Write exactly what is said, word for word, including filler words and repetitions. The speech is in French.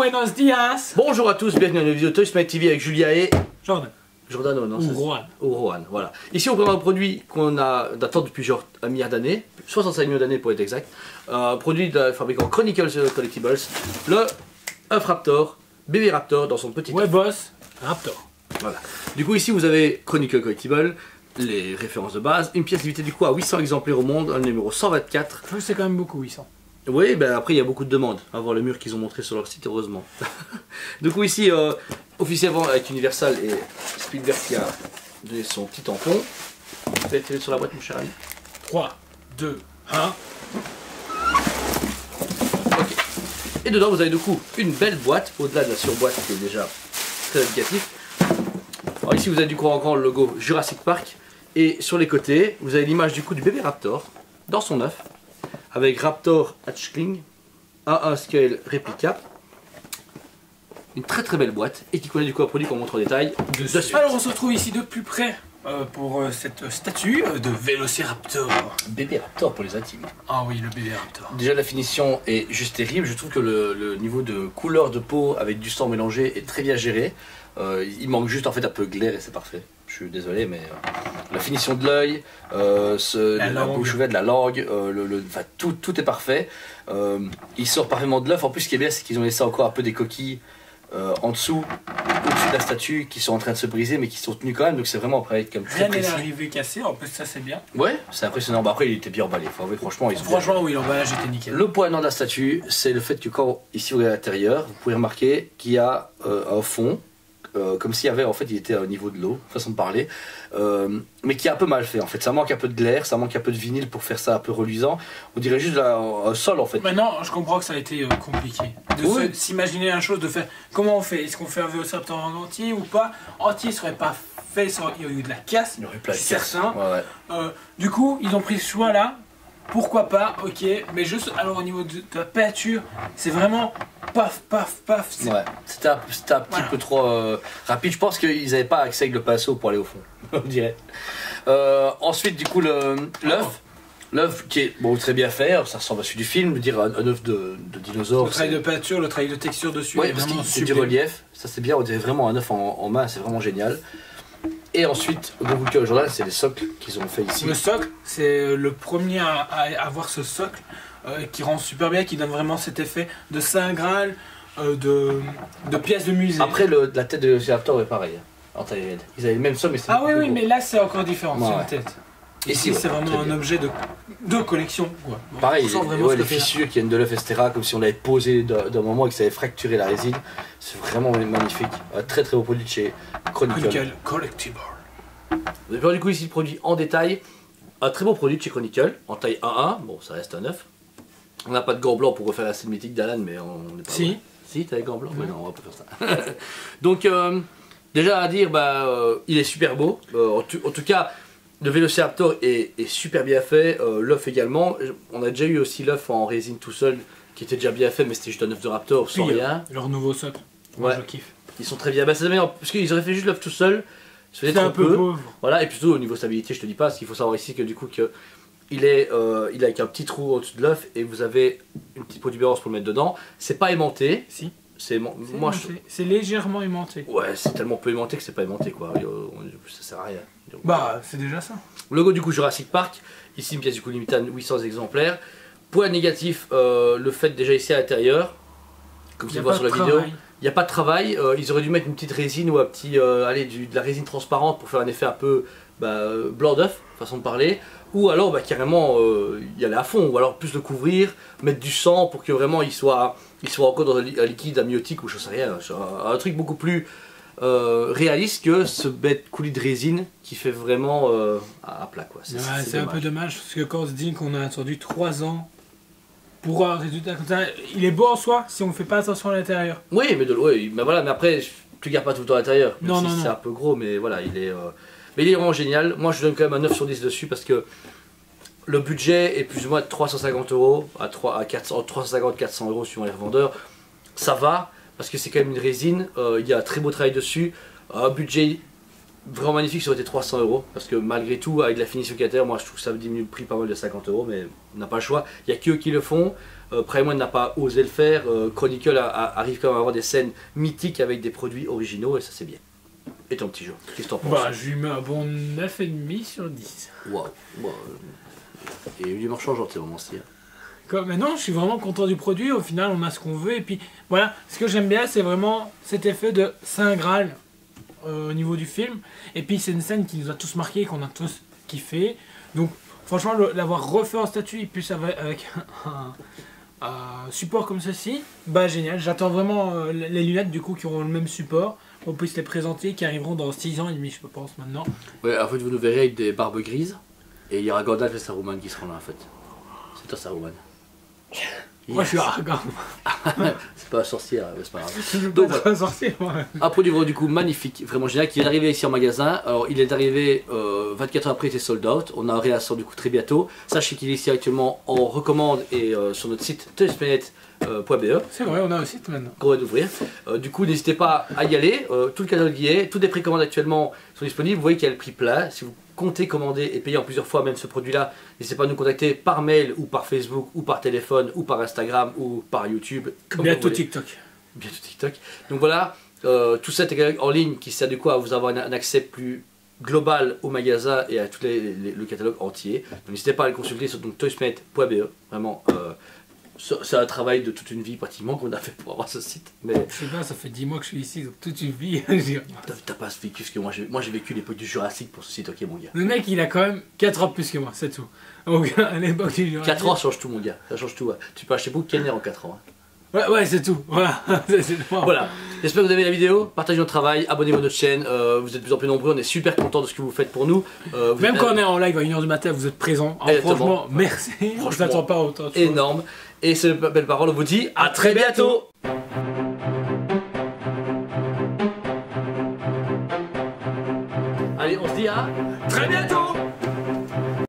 buenos dias. Bonjour à tous, bienvenue dans une vidéo Toy Smite T V avec Julia et... Jordan. Jordan, non, Ou Rohan. Ou Rohan, voilà. Ici on présente un produit qu'on a d'attendre depuis genre un milliard d'années, soixante-cinq millions d'années pour être exact. Un produit de fabricant Chronicles Collectibles, le œuf Raptor, bébé Raptor dans son petit Ouais œuf. boss, Raptor. Voilà. Du coup ici vous avez Chronicle Collectibles, les références de base, une pièce limitée du coup à huit cents exemplaires au monde, un numéro cent vingt-quatre. Je trouve que c'est quand même beaucoup huit cents. Oui, ben après il y a beaucoup de demandes à voir le mur qu'ils ont montré sur leur site, heureusement. Du coup ici, euh, officiellement avec Universal et Spielberg qui a donné son petit tampon. Vous allez tirer sur la boîte mon cher ami. trois, deux, un. Ok. Et dedans vous avez du coup une belle boîte, au-delà de la surboîte qui est déjà très indicatif. Alors ici vous avez du coup encore le logo Jurassic Park. Et sur les côtés, vous avez l'image du coup du bébé Raptor dans son œuf. Avec Raptor Hatchling, A un scale réplica. Une très très belle boîte et qui connaît du coup un produit qu'on montre en détail de suite. Alors on se retrouve ici de plus près euh, pour euh, cette statue de Vélociraptor. Bébé Raptor pour les intimes. Ah oui, le bébé Raptor. Déjà la finition est juste terrible, je trouve que le, le niveau de couleur de peau avec du sang mélangé est très bien géré. Euh, il manque juste en fait un peu de glaire et c'est parfait. Je suis désolé mais euh, la finition de l'œil, euh, la, la bouche ouverte, la langue, euh, le, le, enfin, tout, tout est parfait. Euh, il sort parfaitement de l'œuf. En plus ce qui est bien c'est qu'ils ont laissé encore un peu des coquilles euh, en dessous, au-dessus de la statue qui sont en train de se briser mais qui sont tenues quand même, donc c'est vraiment après comme très Rien n'est précis. arrivé cassé, en plus ça c'est bien. Ouais, c'est impressionnant. Bah, après il était bien emballé, enfin, ouais, franchement ils sont Franchement oui, l'emballage était nickel. Le point de la statue, c'est le fait que quand ici vous regardez à l'intérieur, vous pouvez remarquer qu'il y a euh, un fond, euh, comme s'il y avait en fait, il était au niveau de l'eau, façon de parler, euh, mais qui est un peu mal fait en fait. Ça manque un peu de glaire, ça manque un peu de vinyle pour faire ça un peu reluisant. On dirait juste là, un sol en fait. Maintenant, je comprends que ça a été euh, compliqué de Oui. s'imaginer un chose, de faire comment on fait. Est-ce qu'on fait un Vélociraptor en entier ou pas? Entier serait pas fait, sans... il y aurait eu de la casse, Il y aurait plein de c'est casse. certain. Ouais, ouais. Euh, du coup, ils ont pris ce choix là. Pourquoi pas, ok, mais juste alors au niveau de, de la peinture, c'est vraiment paf, paf, paf. Ouais, c'était un, c'était un petit Voilà. peu trop euh, rapide. Je pense qu'ils n'avaient pas accès avec le pinceau pour aller au fond, on dirait. Euh, ensuite, du coup, le- l'œuf. L'œuf qui est bon, très bien fait, ça ressemble à celui du film, je veux dire un, un œuf de, de dinosaure. Le travail c'est- de peinture, le travail de texture dessus, Ouais, est parce vraiment qu'il c'est du super. relief, ça c'est bien, on dirait vraiment un œuf en, en main, c'est vraiment génial. Et ensuite, au Google Cœur Jordan, c'est les socles qu'ils ont fait ici. Le socle, c'est le premier à, à avoir ce socle euh, qui rend super bien, qui donne vraiment cet effet de Saint Graal, euh, de, de pièces de musée. Après, le, la tête de Velociraptor est pareil, hein, en taille réelle. Ils avaient le même socle, mais c'est Ah beaucoup oui, plus oui, gros. mais là c'est encore différent, Ouais, c'est ouais. une tête. Ici, Ici, ouais, c'est vraiment très un bien. objet de, de collection. Quoi. Bon, Pareil, on sent les, vraiment ouais, ce les côté-là. fissures qui viennent de l'œuf, et cetera, comme si on l'avait posé d'un d'un moment et que ça avait fracturé la résine. C'est vraiment magnifique. Un très très beau produit de chez Chronicle. Chronicle Collectible. Vous avez voir du coup ici le produit en détail. Un très beau produit de chez Chronicle, en taille un un, bon ça reste un œuf. On n'a pas de gants blancs pour refaire la scène mythique d'Alan, mais on n'est pas Si. loin. Si, t'as les gants blancs? Mais non, on va pas faire ça. Donc, euh, déjà à dire, bah, euh, il est super beau. Euh, en, tout, en tout cas, le Vélociraptor est, est super bien fait. Euh, l'œuf également. On a déjà eu aussi l'œuf en résine tout seul, qui était déjà bien fait, mais c'était juste un œuf de Raptor sans Puis, rien. euh, leur nouveau socle. Moi, Ouais. je kiffe. Ils sont très bien. Bah, c'est meilleur, parce qu'ils auraient fait juste l'œuf tout seul. Ça faisait C'est trop un peu peu. pauvre. Voilà, et plutôt au niveau stabilité, je te dis pas, parce qu'il faut savoir ici que du coup, que il est, euh, il est avec un petit trou au-dessus de l'œuf et vous avez une petite protubérance pour le mettre dedans. C'est pas aimanté. Si. C'est aiman- C'est moi, je... aimanté. C'est légèrement aimanté. Ouais, c'est tellement peu aimanté que c'est pas aimanté quoi. Et, euh, on- Ça sert à rien. Donc, Bah, c'est déjà ça. logo du coup Jurassic Park. Ici une pièce du coup limitée à huit cents exemplaires. Point négatif, euh, le fait déjà ici à l'intérieur, comme tu Y a le vois pas sur la de vidéo. travail. Il n'y a pas de travail, euh, ils auraient dû mettre une petite résine ou un petit, euh, allez, du, de la résine transparente pour faire un effet un peu bah, euh, blanc d'œuf, façon de parler, ou alors bah, carrément euh, y aller à fond, ou alors plus le couvrir, mettre du sang pour que vraiment il soit, il soit encore dans un, li un liquide amniotique ou je sais rien, un, un truc beaucoup plus euh, réaliste que ce bête coulis de résine qui fait vraiment euh, à, à plat quoi. Ouais, c'est un peu dommage parce que quand on se dit qu'on a attendu trois ans pour un résultat comme ça, il est beau en soi si on ne fait pas attention à l'intérieur. Oui, mais, de, ouais, mais voilà, mais après tu gardes pas tout le temps à l'intérieur, même Non, si non, c'est non. un peu gros, mais voilà, il est, euh, mais il est vraiment génial. Moi je donne quand même un neuf sur dix dessus parce que le budget est plus ou moins de trois cent cinquante euros à, trois, à quatre cents, trois cent cinquante à quatre cents euros suivant les revendeurs. Ça va parce que c'est quand même une résine, euh, il y a un très beau travail dessus, un budget vraiment magnifique, ça aurait été trois cents euros parce que malgré tout, avec la finition qu'il y a à l'intérieur, moi je trouve que ça diminue le prix pas mal de cinquante euros, mais on n'a pas le choix. Il n'y a qu'eux qui le font. Euh, Prime One n'a pas osé le faire. Euh, Chronicle a, a, arrive quand même à avoir des scènes mythiques avec des produits originaux et ça c'est bien. Et ton petit jeu, qu'est-ce que t'en penses? Bah, je lui mets un bon neuf virgule cinq sur dix. Waouh. Wow. Et l'humour changeante, c'est vraiment stylé. Comme, mais non, je suis vraiment content du produit. Au final, on a ce qu'on veut. Et puis, voilà, ce que j'aime bien, c'est vraiment cet effet de Saint Graal euh, au niveau du film. Et puis, c'est une scène qui nous a tous marqué, qu'on a tous kiffé. Donc, franchement, l'avoir refait en statut et puis avec, avec un, un support comme ceci, bah génial. J'attends vraiment euh, les lunettes du coup qui auront le même support. On puisse les présenter, qui arriveront dans six ans et demi, je pense, maintenant. Ouais, en fait, vous nous verrez avec des barbes grises. Et il y aura Gandalf et Saruman qui seront là, en fait. C'est toi, Saruman. Moi, yes. Je suis arrogant. C'est pas un sorcier, c'est pas grave. Je veux Donc, pas être un sorcier, moi. Un produit du coup magnifique, vraiment génial, qui vient d'arriver ici en magasin. Alors, il est arrivé euh, vingt-quatre heures après, il était sold out. On a un réassort du coup très bientôt. Sachez qu'il est ici actuellement en recommande et euh, sur notre site toys planet point b e. C'est vrai, on a un site maintenant. Qu'on va d'ouvrir. Euh, du coup, n'hésitez pas à y aller. Euh, tout le catalogue y est. Toutes les précommandes actuellement sont disponibles. Vous voyez qu'il y a le prix plat. Si vous comptez commander et payer en plusieurs fois même ce produit-là, n'hésitez pas à nous contacter par mail ou par Facebook ou par téléphone ou par Instagram ou par YouTube. Bientôt TikTok. Bientôt TikTok. Donc voilà, euh, tout ça est en ligne qui sert du coup à vous avoir un, un accès plus global au magasin et à tout les, les, le catalogue entier. Donc n'hésitez pas à le consulter sur toys planet point b e. Vraiment, euh, c'est un travail de toute une vie pratiquement qu'on a fait pour avoir ce site. Mais je sais pas, ça fait dix mois que je suis ici, donc toute une vie. T'as pas vécu ce que moi j'ai. Moi j'ai vécu l'époque du Jurassique pour ce site, ok mon gars. Le mec il a quand même quatre ans plus que moi, c'est tout. Donc à l'époque du Jurassique. quatre ans change tout mon gars, ça change tout. Ouais. Tu peux acheter beaucoup de Kenner en quatre ans. Hein. Ouais, ouais, c'est tout. Voilà. Voilà. J'espère que vous avez aimé la vidéo. Partagez notre travail, abonnez-vous à notre chaîne. Euh, vous êtes de plus en plus nombreux. On est super contents de ce que vous faites pour nous. Euh, vous Même êtes... quand on est en live à une heure du matin, vous êtes présents. Alors, franchement, merci. Franchement, je n'attends pas autant. Énorme. Et c'est une belle parole. On vous dit à très bientôt. Allez, on se dit à très bientôt.